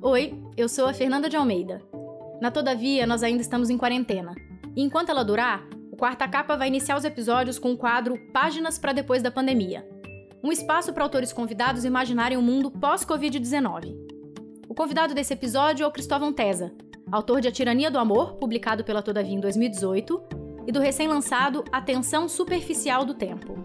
Oi, eu sou a Fernanda de Almeida. Na Todavia, nós ainda estamos em quarentena. E enquanto ela durar, o Quarta Capa vai iniciar os episódios com o quadro Páginas para Depois da Pandemia. Um espaço para autores convidados imaginarem um mundo pós-Covid-19. O convidado desse episódio é o Cristóvão Tesa, autor de A Tirania do Amor, publicado pela Todavia em 2018, e do recém-lançado A Tensão Superficial do Tempo.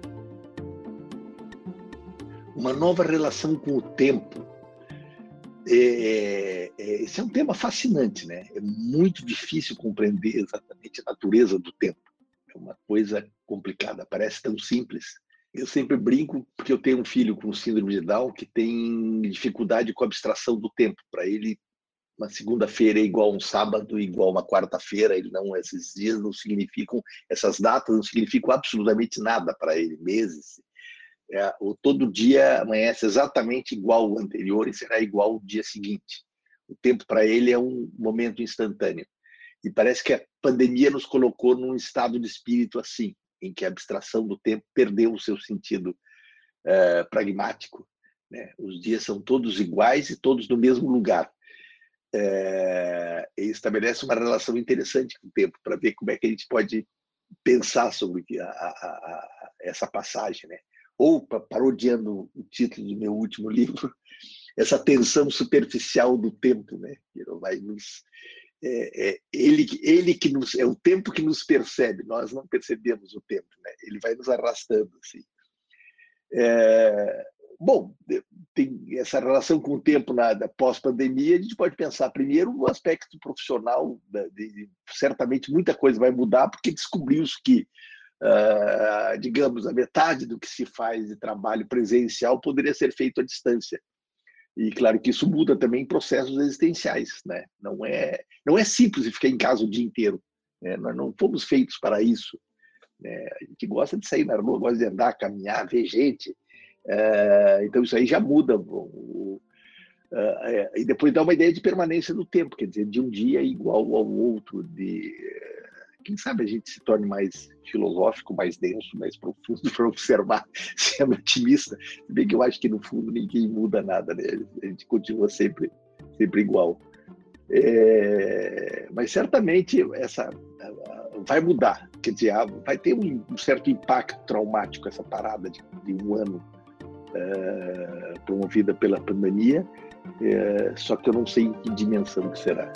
Uma nova relação com o tempo. Esse é um tema fascinante, né? É muito difícil compreender exatamente a natureza do tempo. É uma coisa complicada, parece tão simples. Eu sempre brinco porque eu tenho um filho com síndrome de Down que tem dificuldade com a abstração do tempo. Para ele, uma segunda-feira é igual a um sábado, igual a uma quarta-feira. Esses dias não significam, essas datas não significam absolutamente nada para ele, meses. Todo dia amanhece exatamente igual ao anterior e será igual ao dia seguinte. O tempo para ele é um momento instantâneo. E parece que a pandemia nos colocou num estado de espírito assim, em que a abstração do tempo perdeu o seu sentido pragmático, né? Os dias são todos iguais e todos no mesmo lugar. E estabelece uma relação interessante com o tempo, para ver como é que a gente pode pensar sobre essa passagem, né? Ou, parodiando o título do meu último livro, essa tensão superficial do tempo, né? Vai nos, ele que nos, é o tempo que nos percebe, nós não percebemos o tempo, né? Ele vai nos arrastando, assim. Bom, tem essa relação com o tempo na pós-pandemia. A gente pode pensar primeiro no aspecto profissional, certamente muita coisa vai mudar, porque descobriu-se que digamos, a metade do que se faz de trabalho presencial poderia ser feito à distância. E claro que isso muda também processos existenciais, né? Não é simples ficar em casa o dia inteiro, né? Nós não fomos feitos para isso, né? A gente gosta de sair na rua, gosta de andar, caminhar, ver gente. Então isso aí já muda. E depois dá uma ideia de permanência do tempo, quer dizer, de um dia igual ao outro, quem sabe a gente se torne mais filosófico, mais denso, mais profundo para observar, sendo otimista. Se bem que eu acho que, no fundo, ninguém muda nada, né? A gente continua sempre igual. Mas, certamente, vai mudar. Quer dizer, vai ter um certo impacto traumático essa parada de um ano promovida pela pandemia, só que eu não sei em que dimensão que será.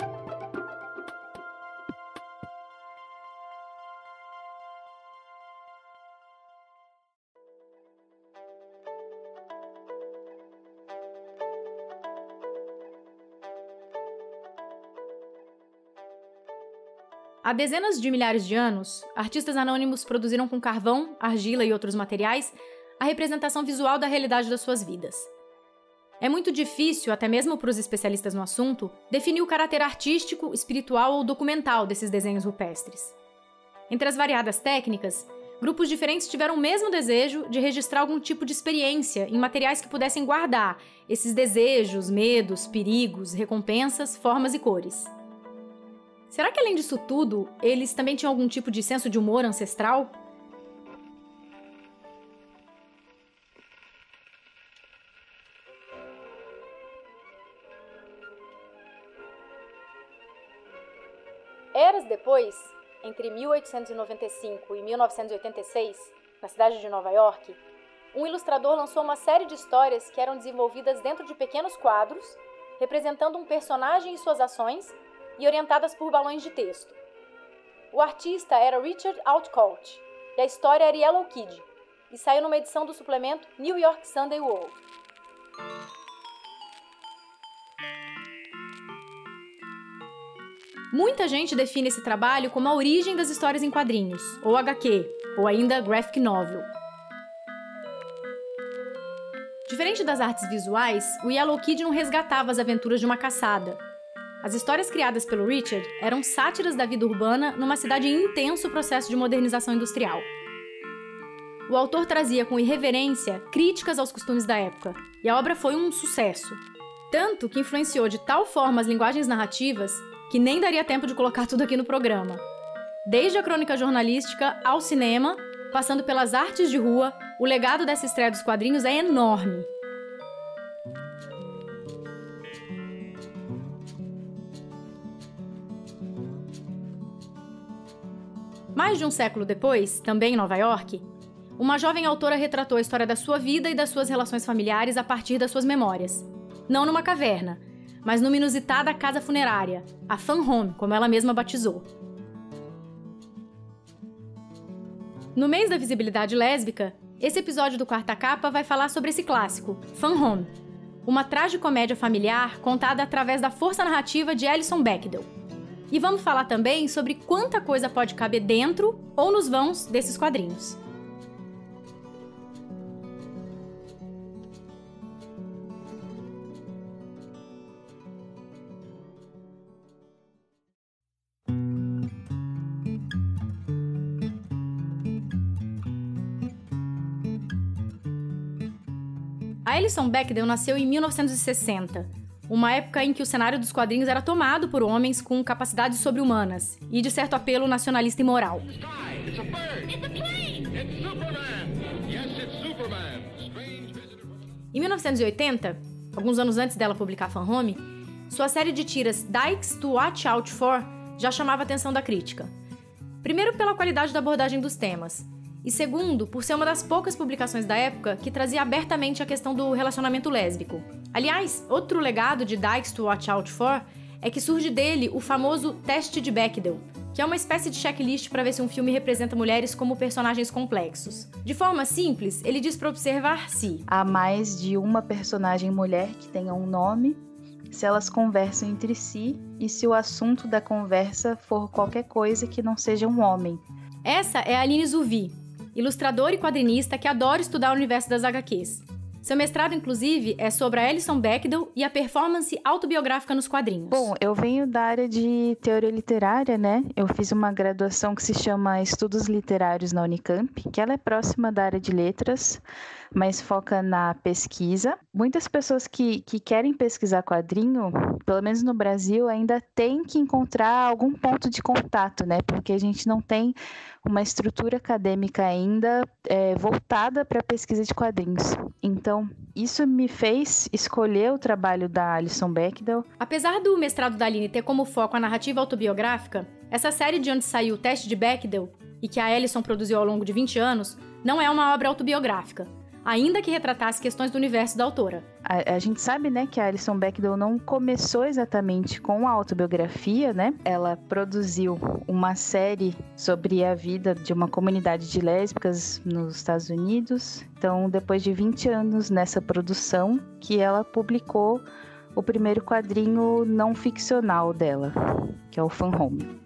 Há dezenas de milhares de anos, artistas anônimos produziram com carvão, argila e outros materiais a representação visual da realidade das suas vidas. É muito difícil, até mesmo para os especialistas no assunto, definir o caráter artístico, espiritual ou documental desses desenhos rupestres. Entre as variadas técnicas, grupos diferentes tiveram o mesmo desejo de registrar algum tipo de experiência em materiais que pudessem guardar esses desejos, medos, perigos, recompensas, formas e cores. Será que, além disso tudo, eles também tinham algum tipo de senso de humor ancestral? Eras depois, entre 1895 e 1986, na cidade de Nova York, um ilustrador lançou uma série de histórias que eram desenvolvidas dentro de pequenos quadros, representando um personagem e suas ações, e orientadas por balões de texto. O artista era Richard Outcault, e a história era Yellow Kid, e saiu numa edição do suplemento New York Sunday World. Muita gente define esse trabalho como a origem das histórias em quadrinhos, ou HQ, ou ainda graphic novel. Diferente das artes visuais, o Yellow Kid não resgatava as aventuras de uma caçada. As histórias criadas pelo Richard eram sátiras da vida urbana numa cidade em intenso processo de modernização industrial. O autor trazia com irreverência críticas aos costumes da época, e a obra foi um sucesso. Tanto que influenciou de tal forma as linguagens narrativas que nem daria tempo de colocar tudo aqui no programa. Desde a crônica jornalística ao cinema, passando pelas artes de rua, o legado dessa estreia dos quadrinhos é enorme. Mais de um século depois, também em Nova York, uma jovem autora retratou a história da sua vida e das suas relações familiares a partir das suas memórias. Não numa caverna, mas numa inusitada casa funerária, a Fan Home, como ela mesma batizou. No mês da visibilidade lésbica, esse episódio do Quarta Capa vai falar sobre esse clássico, Fan Home, uma tragicomédia familiar contada através da força narrativa de Alison Bechdel. E vamos falar também sobre quanta coisa pode caber dentro ou nos vãos desses quadrinhos. A Alison Bechdel nasceu em 1960, uma época em que o cenário dos quadrinhos era tomado por homens com capacidades sobre-humanas e de certo apelo nacionalista e moral. Em 1980, alguns anos antes dela publicar Fan Home, sua série de tiras Dykes to Watch Out For já chamava a atenção da crítica. Primeiro pela qualidade da abordagem dos temas, e segundo, por ser uma das poucas publicações da época que trazia abertamente a questão do relacionamento lésbico. Aliás, outro legado de Dykes to Watch Out For é que surge dele o famoso teste de Bechdel, que é uma espécie de checklist para ver se um filme representa mulheres como personagens complexos. De forma simples, ele diz para observar se há mais de uma personagem mulher que tenha um nome, se elas conversam entre si e se o assunto da conversa for qualquer coisa que não seja um homem. Essa é a Aline Zuvi, ilustradora e quadrinista que adora estudar o universo das HQs. Seu mestrado, inclusive, é sobre a Alison Bechdel e a performance autobiográfica nos quadrinhos. Bom, eu venho da área de teoria literária, né? Eu fiz uma graduação que se chama Estudos Literários na Unicamp, que ela é próxima da área de letras, mas foca na pesquisa. Muitas pessoas que querem pesquisar quadrinho, pelo menos no Brasil, ainda têm que encontrar algum ponto de contato, né? Porque a gente não tem uma estrutura acadêmica ainda voltada para a pesquisa de quadrinhos. Então, isso me fez escolher o trabalho da Alison Bechdel. Apesar do mestrado da Aline ter como foco a narrativa autobiográfica, essa série de onde saiu o teste de Bechdel, e que a Alison produziu ao longo de 20 anos, não é uma obra autobiográfica, ainda que retratasse questões do universo da autora. A gente sabe, né, que a Alison Bechdel não começou exatamente com a autobiografia, né? Ela produziu uma série sobre a vida de uma comunidade de lésbicas nos Estados Unidos. Então, depois de 20 anos nessa produção, que ela publicou o primeiro quadrinho não ficcional dela, que é o Fan Home.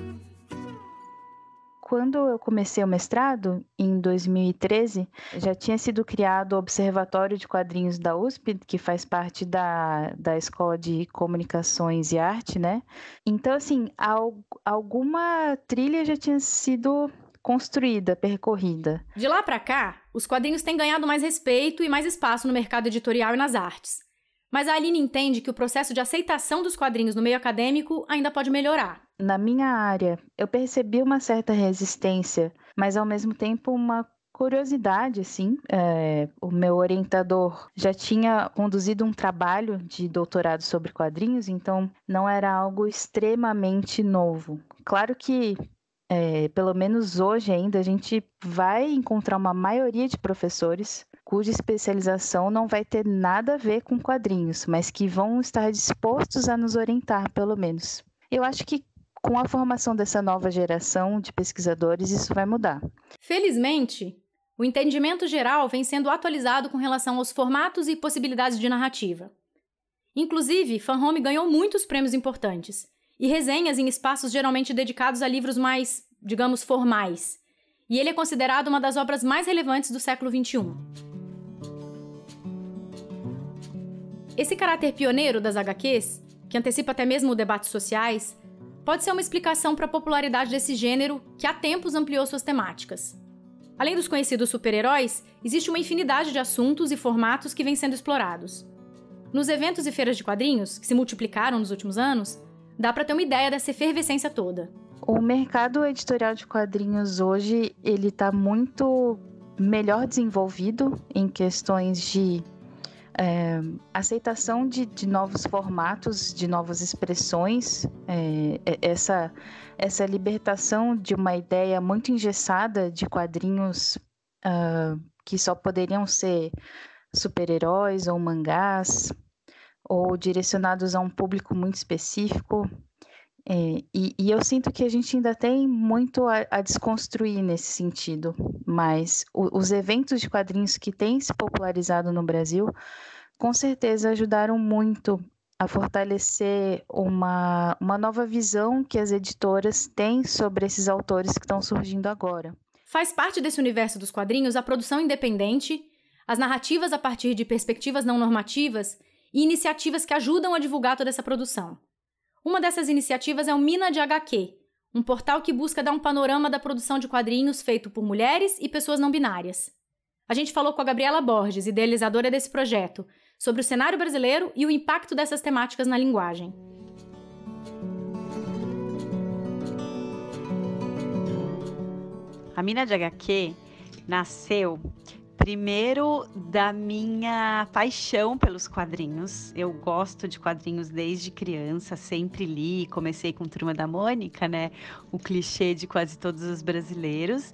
Quando eu comecei o mestrado, em 2013, já tinha sido criado o Observatório de Quadrinhos da USP, que faz parte da Escola de Comunicações e Arte, né? Então, assim, alguma trilha já tinha sido construída, percorrida. De lá pra cá, os quadrinhos têm ganhado mais respeito e mais espaço no mercado editorial e nas artes. Mas a Aline entende que o processo de aceitação dos quadrinhos no meio acadêmico ainda pode melhorar. Na minha área, eu percebi uma certa resistência, mas ao mesmo tempo uma curiosidade, assim. O meu orientador já tinha conduzido um trabalho de doutorado sobre quadrinhos, então não era algo extremamente novo. Claro que, pelo menos hoje ainda, a gente vai encontrar uma maioria de professores cuja especialização não vai ter nada a ver com quadrinhos, mas que vão estar dispostos a nos orientar, pelo menos. Eu acho que com a formação dessa nova geração de pesquisadores, isso vai mudar. Felizmente, o entendimento geral vem sendo atualizado com relação aos formatos e possibilidades de narrativa. Inclusive, Fan Home ganhou muitos prêmios importantes e resenhas em espaços geralmente dedicados a livros mais, digamos, formais. E ele é considerado uma das obras mais relevantes do século XXI. Esse caráter pioneiro das HQs, que antecipa até mesmo debates sociais, pode ser uma explicação para a popularidade desse gênero que há tempos ampliou suas temáticas. Além dos conhecidos super-heróis, existe uma infinidade de assuntos e formatos que vêm sendo explorados. Nos eventos e feiras de quadrinhos, que se multiplicaram nos últimos anos, dá para ter uma ideia dessa efervescência toda. O mercado editorial de quadrinhos hoje, ele está muito melhor desenvolvido em questões de aceitação de novos formatos, de novas expressões, essa libertação de uma ideia muito engessada de quadrinhos que só poderiam ser super-heróis ou mangás, ou direcionados a um público muito específico. E eu sinto que a gente ainda tem muito a desconstruir nesse sentido, mas os eventos de quadrinhos que têm se popularizado no Brasil, com certeza ajudaram muito a fortalecer uma nova visão que as editoras têm sobre esses autores que estão surgindo agora. Faz parte desse universo dos quadrinhos a produção independente, as narrativas a partir de perspectivas não normativas e iniciativas que ajudam a divulgar toda essa produção. Uma dessas iniciativas é o Mina de HQ, um portal que busca dar um panorama da produção de quadrinhos feito por mulheres e pessoas não binárias. A gente falou com a Gabriela Borges, idealizadora desse projeto, sobre o cenário brasileiro e o impacto dessas temáticas na linguagem. A Mina de HQ nasceu primeiro da minha paixão pelos quadrinhos. Eu gosto de quadrinhos desde criança, sempre li, comecei com Turma da Mônica, né? O clichê de quase todos os brasileiros.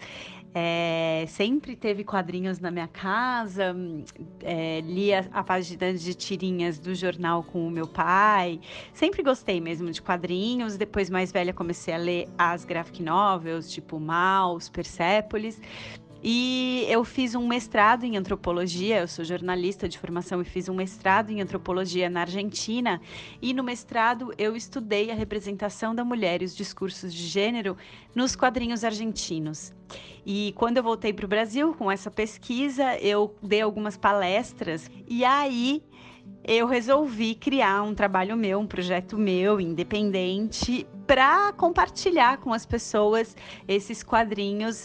Sempre teve quadrinhos na minha casa, lia a página de tirinhas do jornal com o meu pai, sempre gostei mesmo de quadrinhos. Depois, mais velha, comecei a ler as graphic novels, tipo Maus, Persépolis. E eu fiz um mestrado em antropologia, eu sou jornalista de formação e fiz um mestrado em antropologia na Argentina. E no mestrado eu estudei a representação da mulher e os discursos de gênero nos quadrinhos argentinos. E quando eu voltei para o Brasil com essa pesquisa, eu dei algumas palestras e aí eu resolvi criar um trabalho meu, um projeto meu, independente, para compartilhar com as pessoas esses quadrinhos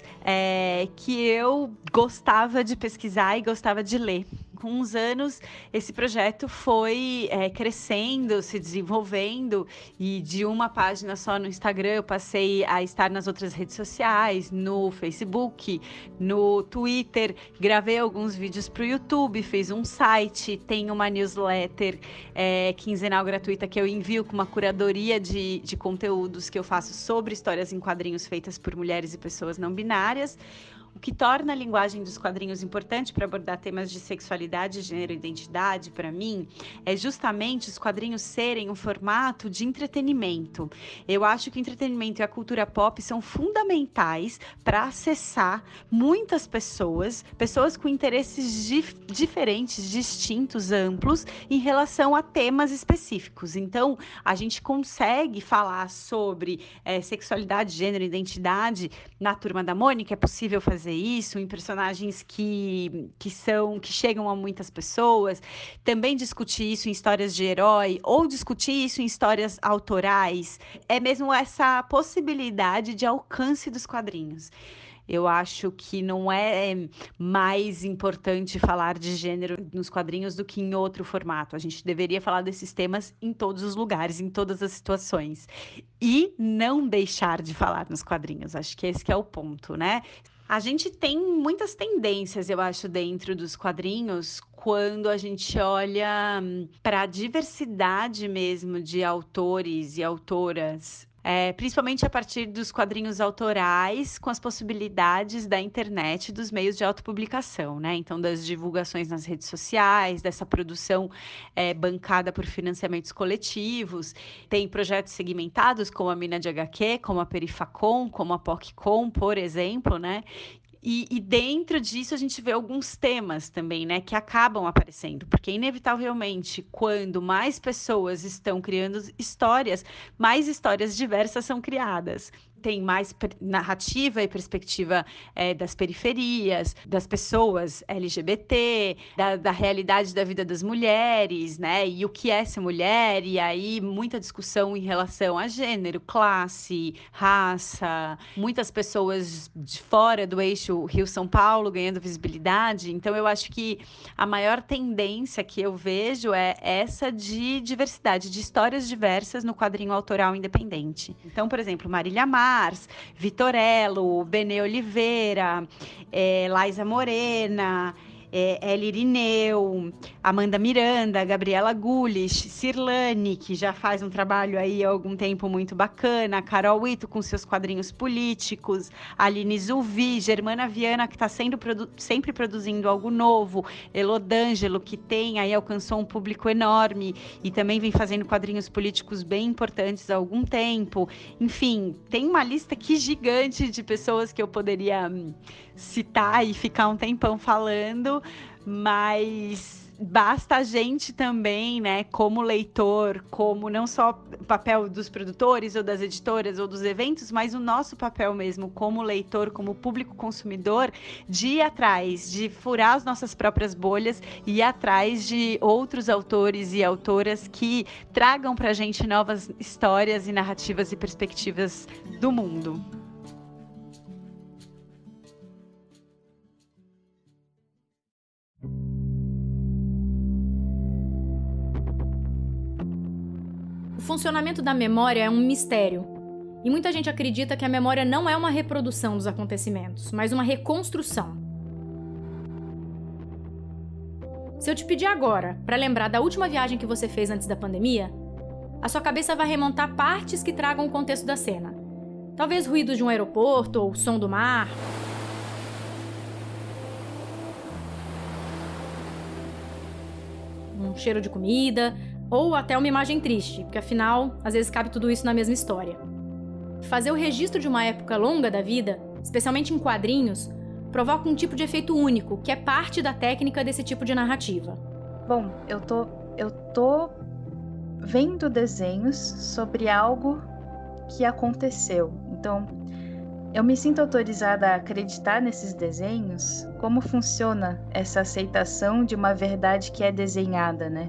que eu gostava de pesquisar e gostava de ler. Com uns anos, esse projeto foi crescendo, se desenvolvendo, e de uma página só no Instagram eu passei a estar nas outras redes sociais, no Facebook, no Twitter, gravei alguns vídeos para o YouTube, fiz um site, tenho uma newsletter quinzenal gratuita que eu envio com uma curadoria de conteúdos que eu faço sobre histórias em quadrinhos feitas por mulheres e pessoas não binárias. O que torna a linguagem dos quadrinhos importante para abordar temas de sexualidade, gênero e identidade, para mim, é justamente os quadrinhos serem um formato de entretenimento. Eu acho que o entretenimento e a cultura pop são fundamentais para acessar muitas pessoas com interesses diferentes, distintos, amplos, em relação a temas específicos. Então, a gente consegue falar sobre sexualidade, gênero e identidade na Turma da Mônica, é possível fazer isso em personagens que chegam a muitas pessoas, também discutir isso em histórias de herói ou discutir isso em histórias autorais, é mesmo essa possibilidade de alcance dos quadrinhos. Eu acho que não é mais importante falar de gênero nos quadrinhos do que em outro formato. A gente deveria falar desses temas em todos os lugares, em todas as situações. E não deixar de falar nos quadrinhos. Acho que esse que é o ponto, né? A gente tem muitas tendências, eu acho, dentro dos quadrinhos, quando a gente olha para a diversidade mesmo de autores e autoras. Principalmente a partir dos quadrinhos autorais, com as possibilidades da internet e dos meios de autopublicação, né? Então, das divulgações nas redes sociais, dessa produção bancada por financiamentos coletivos. Tem projetos segmentados, como a Mina de HQ, como a Perifacom, como a PocCom, por exemplo, né? E dentro disso a gente vê alguns temas também, né, que acabam aparecendo, porque inevitavelmente, quando mais pessoas estão criando histórias, mais histórias diversas são criadas. Tem mais narrativa e perspectiva das periferias, das pessoas LGBT, da realidade da vida das mulheres, né? E o que é ser mulher, e aí muita discussão em relação a gênero, classe, raça, muitas pessoas de fora do eixo Rio-São Paulo ganhando visibilidade. Então, eu acho que a maior tendência que eu vejo é essa de diversidade, de histórias diversas no quadrinho autoral independente. Então, por exemplo, Marília Mars, Vitorello, Benê Oliveira, Laísa Morena, Ellie Irineu, Amanda Miranda, Gabriela Gulich, Cirlane, que já faz um trabalho aí há algum tempo muito bacana, Carol Ito com seus quadrinhos políticos, Aline Zulvi, Germana Viana, que está sempre produzindo algo novo, Elodângelo, que aí alcançou um público enorme e também vem fazendo quadrinhos políticos bem importantes há algum tempo. Enfim, tem uma lista aqui gigante de pessoas que eu poderia citar e ficar um tempão falando, mas basta a gente também, né, como leitor, como não só o papel dos produtores ou das editoras ou dos eventos, mas o nosso papel mesmo como leitor, como público consumidor, de ir atrás, de furar as nossas próprias bolhas e ir atrás de outros autores e autoras que tragam pra gente novas histórias e narrativas e perspectivas do mundo. O funcionamento da memória é um mistério, e muita gente acredita que a memória não é uma reprodução dos acontecimentos, mas uma reconstrução. Se eu te pedir agora para lembrar da última viagem que você fez antes da pandemia, a sua cabeça vai remontar partes que tragam o contexto da cena. Talvez ruídos de um aeroporto ou som do mar. Um cheiro de comida, ou até uma imagem triste, porque afinal, às vezes cabe tudo isso na mesma história. Fazer o registro de uma época longa da vida, especialmente em quadrinhos, provoca um tipo de efeito único, que é parte da técnica desse tipo de narrativa. Bom, eu tô vendo desenhos sobre algo que aconteceu. Então, eu me sinto autorizada a acreditar nesses desenhos. Como funciona essa aceitação de uma verdade que é desenhada, né?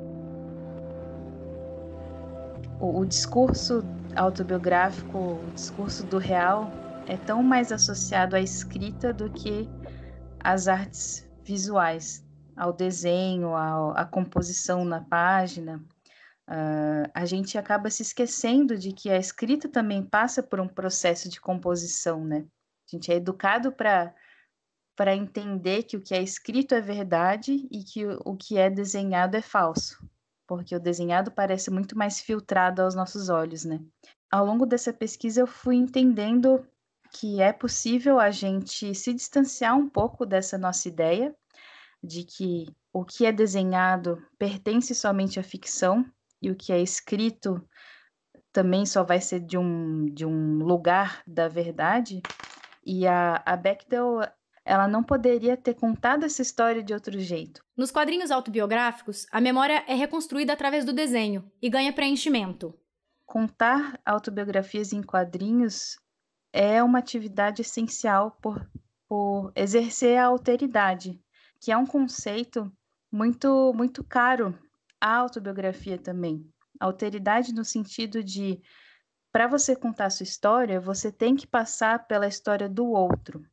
O discurso autobiográfico, o discurso do real, é tão mais associado à escrita do que às artes visuais, ao desenho, à composição na página. A gente acaba se esquecendo de que a escrita também passa por um processo de composição, né? A gente é educado para entender que o que é escrito é verdade e que o que é desenhado é falso, porque o desenhado parece muito mais filtrado aos nossos olhos, né? Ao longo dessa pesquisa eu fui entendendo que é possível a gente se distanciar um pouco dessa nossa ideia de que o que é desenhado pertence somente à ficção e o que é escrito também só vai ser de um lugar da verdade. E a Bechdel, ela não poderia ter contado essa história de outro jeito. Nos quadrinhos autobiográficos, a memória é reconstruída através do desenho e ganha preenchimento. Contar autobiografias em quadrinhos é uma atividade essencial por exercer a alteridade, que é um conceito muito, muito caro à autobiografia também. Alteridade no sentido de, para você contar a sua história, você tem que passar pela história do outro.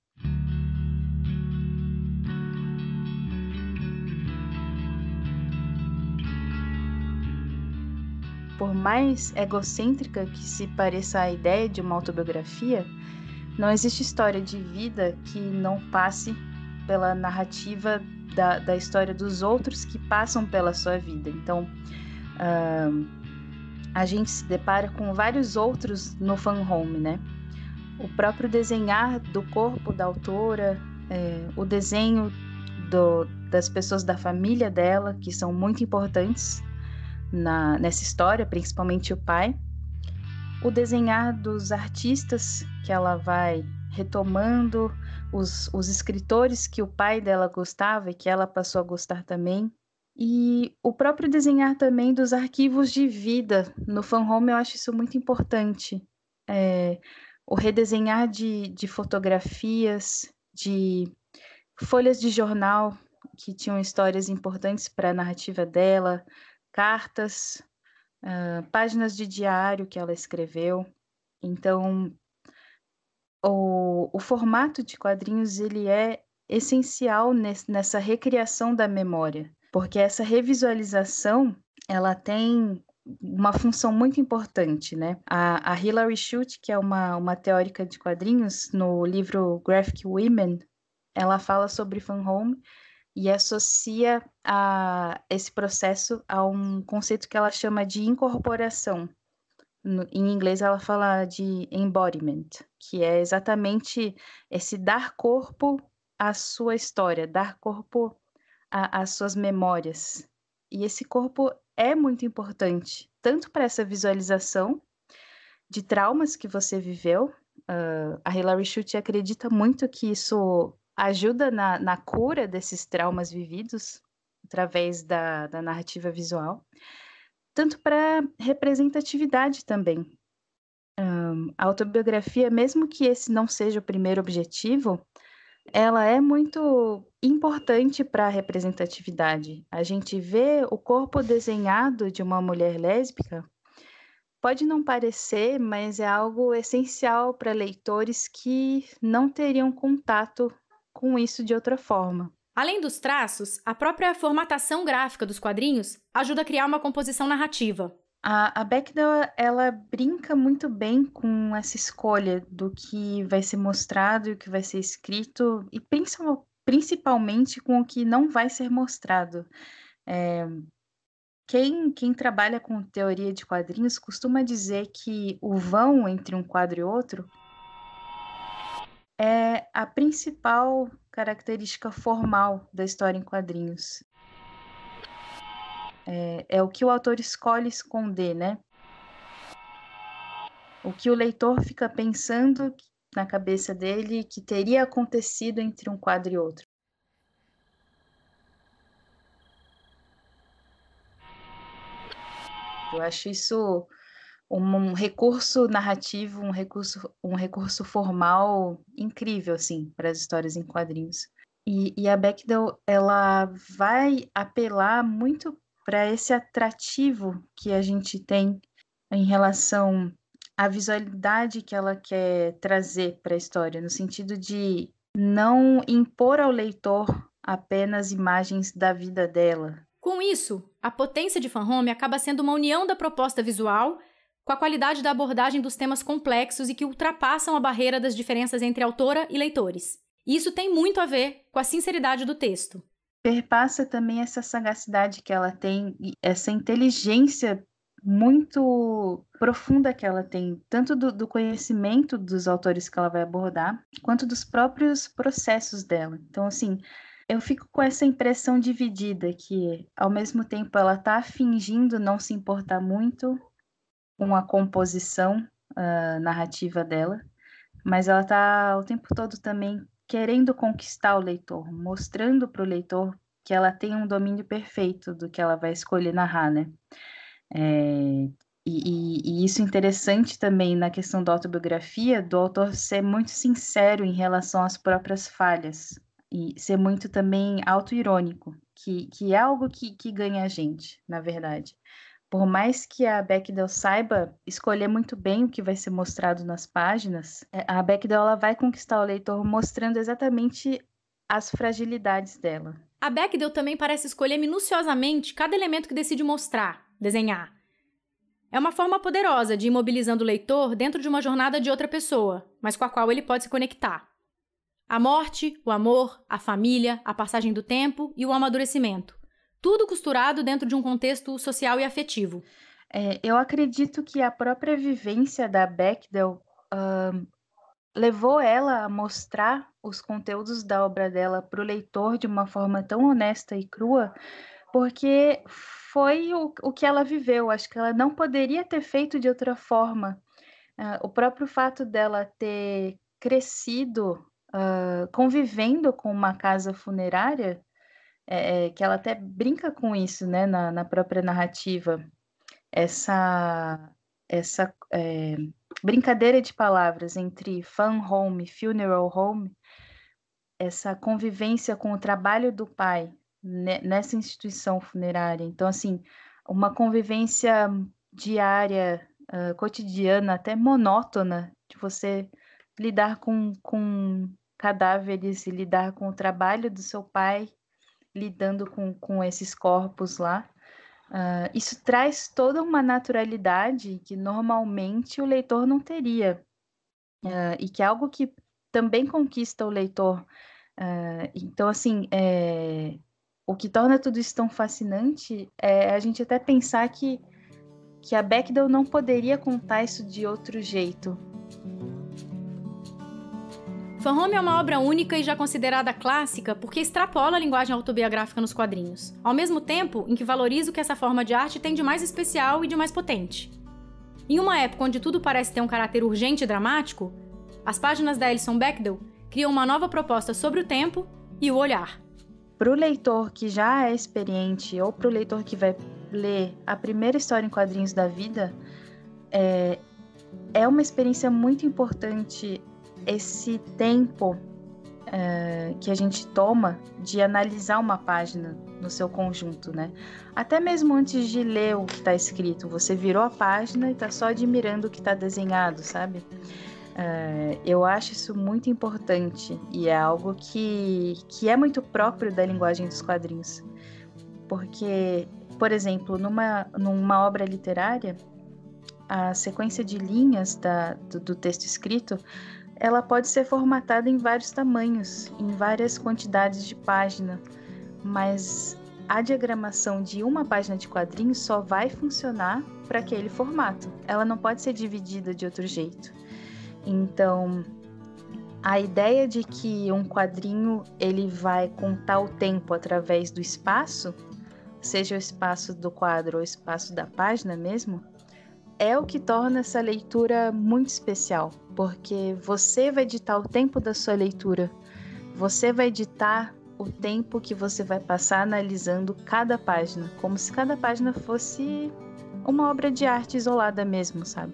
Por mais egocêntrica que se pareça a ideia de uma autobiografia, não existe história de vida que não passe pela narrativa da história dos outros que passam pela sua vida. Então, a gente se depara com vários outros no fan home, né? O próprio desenhar do corpo da autora, o desenho das pessoas da família dela, que são muito importantes nessa história, principalmente o pai, o desenhar dos artistas que ela vai retomando, os escritores que o pai dela gostava e que ela passou a gostar também, e o próprio desenhar também dos arquivos de vida no fan home. Eu acho isso muito importante, o redesenhar de fotografias, de folhas de jornal que tinham histórias importantes para a narrativa dela, cartas, páginas de diário que ela escreveu. Então, o formato de quadrinhos ele é essencial nessa recriação da memória, porque essa revisualização ela tem uma função muito importante, né? A Hilary Schultz, que é uma teórica de quadrinhos, no livro Graphic Women, ela fala sobre fan home e associa esse processo a um conceito que ela chama de incorporação. Em inglês ela fala de embodiment, que é exatamente esse dar corpo à sua história, dar corpo às suas memórias. E esse corpo é muito importante, tanto para essa visualização de traumas que você viveu. A Hilary Schutt acredita muito que isso ajuda na cura desses traumas vividos através da narrativa visual, tanto para representatividade também. A autobiografia, mesmo que esse não seja o primeiro objetivo, ela é muito importante para a representatividade. A gente vê o corpo desenhado de uma mulher lésbica, pode não parecer, mas é algo essencial para leitores que não teriam contato com isso de outra forma. Além dos traços, a própria formatação gráfica dos quadrinhos ajuda a criar uma composição narrativa. A Bechdel, ela brinca muito bem com essa escolha do que vai ser mostrado e o que vai ser escrito, e principalmente com o que não vai ser mostrado. Quem trabalha com teoria de quadrinhos costuma dizer que o vão entre um quadro e outro é a principal característica formal da história em quadrinhos. É o que o autor escolhe esconder, né? O que o leitor fica pensando na cabeça dele que teria acontecido entre um quadro e outro. Eu acho isso um recurso narrativo, um recurso formal incrível, assim, para as histórias em quadrinhos. E a Bechdel, ela vai apelar muito para esse atrativo que a gente tem em relação à visualidade que ela quer trazer para a história, no sentido de não impor ao leitor apenas imagens da vida dela. Com isso, a potência de Fan Home acaba sendo uma união da proposta visual com a qualidade da abordagem dos temas complexos e que ultrapassam a barreira das diferenças entre autora e leitores. E isso tem muito a ver com a sinceridade do texto. Perpassa também essa sagacidade que ela tem, essa inteligência muito profunda que ela tem, tanto do conhecimento dos autores que ela vai abordar, quanto dos próprios processos dela. Então, assim, eu fico com essa impressão dividida, que ao mesmo tempo ela está fingindo não se importar muito com a composição narrativa dela, mas ela está o tempo todo também querendo conquistar o leitor, mostrando para o leitor que ela tem um domínio perfeito do que ela vai escolher narrar, né? E isso é interessante também na questão da autobiografia, do autor ser muito sincero em relação às próprias falhas e ser muito também autoirônico, que é algo que ganha a gente, na verdade. Por mais que a Bechdel saiba escolher muito bem o que vai ser mostrado nas páginas, a Bechdel ela vai conquistar o leitor mostrando exatamente as fragilidades dela. A Bechdel também parece escolher minuciosamente cada elemento que decide mostrar, desenhar. É uma forma poderosa de ir mobilizando o leitor dentro de uma jornada de outra pessoa, mas com a qual ele pode se conectar. A morte, o amor, a família, a passagem do tempo e o amadurecimento. Tudo costurado dentro de um contexto social e afetivo. Eu acredito que a própria vivência da Bechdel levou ela a mostrar os conteúdos da obra dela para o leitor de uma forma tão honesta e crua, porque foi o que ela viveu. Acho que ela não poderia ter feito de outra forma. O próprio fato dela ter crescido convivendo com uma casa funerária, que ela até brinca com isso, né, na própria narrativa, essa brincadeira de palavras entre fan home e funeral home, essa convivência com o trabalho do pai nessa instituição funerária. Então, assim, uma convivência diária, cotidiana, até monótona, de você lidar com cadáveres e lidar com o trabalho do seu pai, lidando com esses corpos lá. Isso traz toda uma naturalidade que normalmente o leitor não teria, e que é algo que também conquista o leitor. Então, assim, que torna tudo isso tão fascinante é a gente até pensar que a Bechdel não poderia contar isso de outro jeito. Van Home é uma obra única e já considerada clássica porque extrapola a linguagem autobiográfica nos quadrinhos, ao mesmo tempo em que valoriza o que essa forma de arte tem de mais especial e de mais potente. Em uma época onde tudo parece ter um caráter urgente e dramático, as páginas da Alison Bechdel criam uma nova proposta sobre o tempo e o olhar. Para o leitor que já é experiente ou para o leitor que vai ler a primeira história em quadrinhos da vida, é uma experiência muito importante esse tempo que a gente toma de analisar uma página no seu conjunto, né? Até mesmo antes de ler o que está escrito, você virou a página e está só admirando o que está desenhado, sabe? Eu acho isso muito importante e é algo que é muito próprio da linguagem dos quadrinhos. Porque, por exemplo, numa obra literária, a sequência de linhas do texto escrito, ela pode ser formatada em vários tamanhos, em várias quantidades de página, mas a diagramação de uma página de quadrinho só vai funcionar para aquele formato. Ela não pode ser dividida de outro jeito. Então, a ideia de que um quadrinho ele vai contar o tempo através do espaço, seja o espaço do quadro ou o espaço da página mesmo, é o que torna essa leitura muito especial, porque você vai ditar o tempo da sua leitura, você vai ditar o tempo que você vai passar analisando cada página, como se cada página fosse uma obra de arte isolada mesmo, sabe?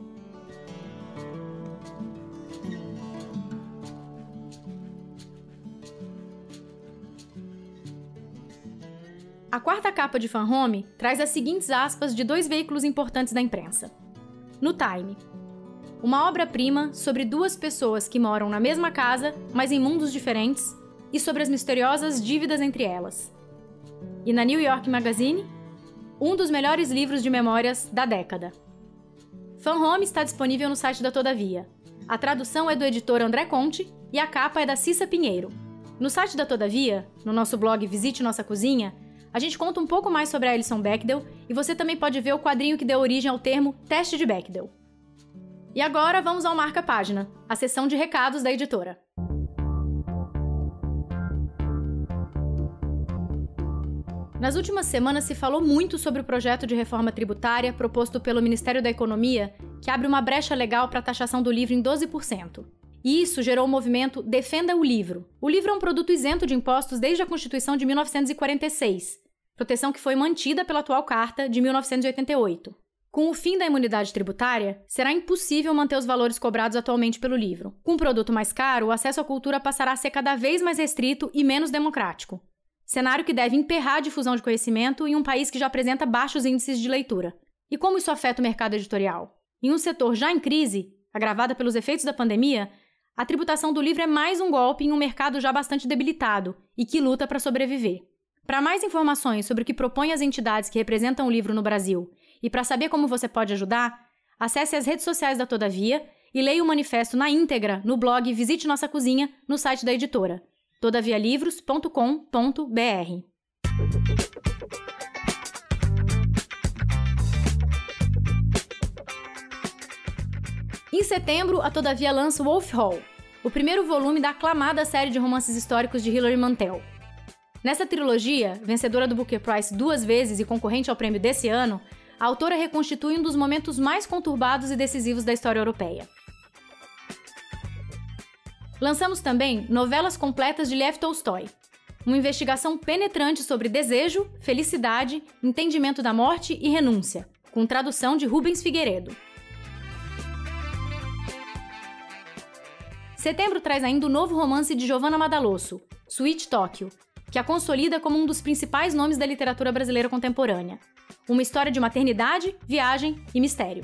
A quarta capa de Van Home traz as seguintes aspas de 2 veículos importantes da imprensa. No Time, uma obra-prima sobre 2 pessoas que moram na mesma casa, mas em mundos diferentes, e sobre as misteriosas dívidas entre elas. E na New York Magazine, um dos melhores livros de memórias da década. Van Home está disponível no site da Todavia. A tradução é do editor André Conte e a capa é da Cissa Pinheiro. No site da Todavia, no nosso blog Visite Nossa Cozinha, a gente conta um pouco mais sobre a Alison Bechdel e você também pode ver o quadrinho que deu origem ao termo Teste de Bechdel. E agora vamos ao marca-página, a seção de recados da editora. Nas últimas semanas se falou muito sobre o projeto de reforma tributária proposto pelo Ministério da Economia, que abre uma brecha legal para a taxação do livro em 12%. E isso gerou o movimento Defenda o Livro. O livro é um produto isento de impostos desde a Constituição de 1946, proteção que foi mantida pela atual Carta de 1988. Com o fim da imunidade tributária, será impossível manter os valores cobrados atualmente pelo livro. Com um produto mais caro, o acesso à cultura passará a ser cada vez mais restrito e menos democrático. Cenário que deve emperrar a difusão de conhecimento em um país que já apresenta baixos índices de leitura. E como isso afeta o mercado editorial? Em um setor já em crise, agravada pelos efeitos da pandemia, a tributação do livro é mais um golpe em um mercado já bastante debilitado e que luta para sobreviver. Para mais informações sobre o que propõem as entidades que representam o livro no Brasil e para saber como você pode ajudar, acesse as redes sociais da Todavia e leia o manifesto na íntegra no blog Visite Nossa Cozinha no site da editora, todavialivros.com.br. Em setembro, a Todavia lança Wolf Hall, o primeiro volume da aclamada série de romances históricos de Hilary Mantel. Nessa trilogia, vencedora do Booker Prize 2 vezes e concorrente ao prêmio desse ano, a autora reconstitui um dos momentos mais conturbados e decisivos da história europeia. Lançamos também Novelas Completas de Lev Tolstói, uma investigação penetrante sobre desejo, felicidade, entendimento da morte e renúncia, com tradução de Rubens Figueiredo. Setembro traz ainda o novo romance de Giovanna Madalosso, Sweet Tokyo, que a consolida como um dos principais nomes da literatura brasileira contemporânea. Uma história de maternidade, viagem e mistério.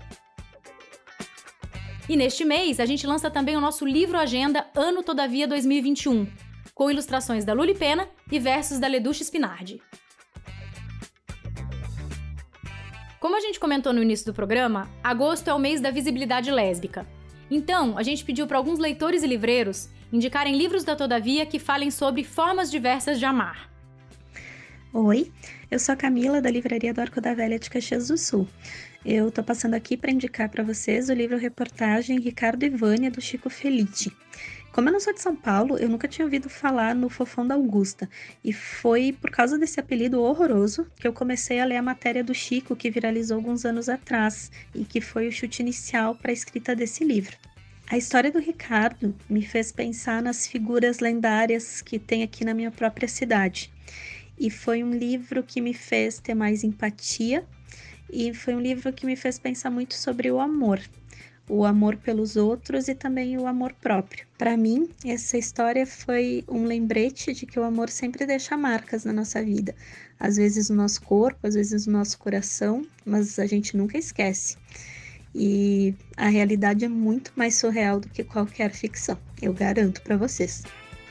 E neste mês, a gente lança também o nosso livro-agenda Ano Todavia 2021, com ilustrações da Luli Pena e versos da Leduche Spinardi. Como a gente comentou no início do programa, agosto é o mês da visibilidade lésbica. Então, a gente pediu para alguns leitores e livreiros indicarem livros da Todavia que falem sobre formas diversas de amar. Oi, eu sou a Camila, da Livraria do Arco da Velha de Caxias do Sul. Eu tô passando aqui para indicar para vocês o livro-reportagem Ricardo e Vânia, do Chico Felitti. Como eu não sou de São Paulo, eu nunca tinha ouvido falar no Fofão da Augusta, e foi por causa desse apelido horroroso que eu comecei a ler a matéria do Chico, que viralizou alguns anos atrás, e que foi o chute inicial para a escrita desse livro. A história do Ricardo me fez pensar nas figuras lendárias que tem aqui na minha própria cidade. E foi um livro que me fez ter mais empatia, e foi um livro que me fez pensar muito sobre o amor pelos outros e também o amor próprio. Para mim, essa história foi um lembrete de que o amor sempre deixa marcas na nossa vida. Às vezes no nosso corpo, às vezes no nosso coração, mas a gente nunca esquece. E a realidade é muito mais surreal do que qualquer ficção, eu garanto para vocês.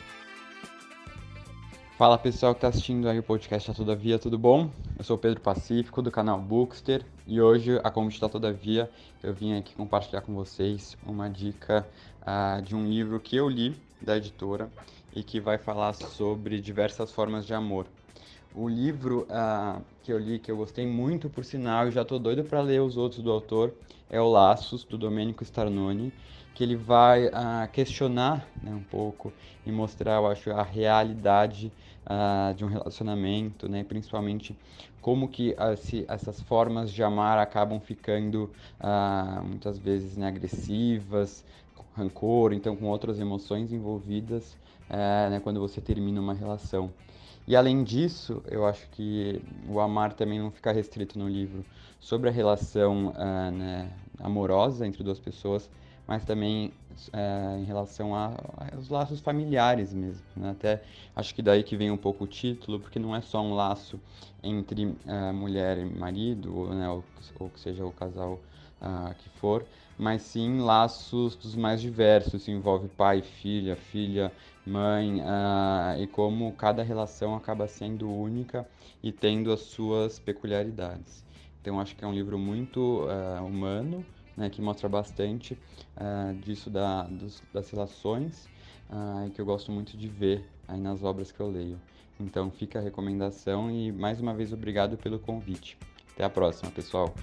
Fala pessoal que está assistindo aí o podcast da Todavia, tudo bom? Eu sou o Pedro Pacífico, do canal Bookster, e hoje, a convite da Todavia, eu vim aqui compartilhar com vocês uma dica de um livro que eu li, da editora, e que vai falar sobre diversas formas de amor. O livro que eu li, que eu gostei muito, por sinal, e já estou doido para ler os outros do autor, é o Laços, do Domenico Starnoni, que ele vai questionar, né, um pouco e mostrar, eu acho, a realidade de um relacionamento, né, principalmente como que essas formas de amar acabam ficando muitas vezes, né, agressivas, com rancor, então com outras emoções envolvidas, né, quando você termina uma relação. E além disso, eu acho que o amar também não fica restrito no livro sobre a relação né, amorosa entre duas pessoas, mas também em relação aos laços familiares mesmo, né? Até acho que daí que vem um pouco o título, porque não é só um laço entre mulher e marido, né, ou que seja o casal que for, mas sim laços dos mais diversos, envolve pai, filha, mãe, e como cada relação acaba sendo única e tendo as suas peculiaridades. Então acho que é um livro muito humano, né, que mostra bastante disso das relações, e que eu gosto muito de ver aí nas obras que eu leio. Então fica a recomendação e mais uma vez obrigado pelo convite. Até a próxima, pessoal!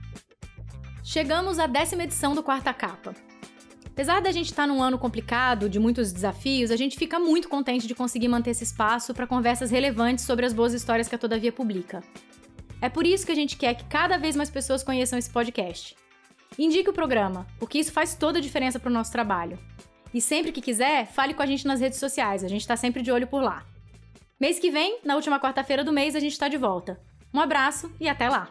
Chegamos à 10ª edição do Quarta Capa. Apesar da gente estar num ano complicado, de muitos desafios, a gente fica muito contente de conseguir manter esse espaço para conversas relevantes sobre as boas histórias que a Todavia publica. É por isso que a gente quer que cada vez mais pessoas conheçam esse podcast. Indique o programa, porque isso faz toda a diferença para o nosso trabalho. E sempre que quiser, fale com a gente nas redes sociais, a gente está sempre de olho por lá. Mês que vem, na última quarta-feira do mês, a gente está de volta. Um abraço e até lá!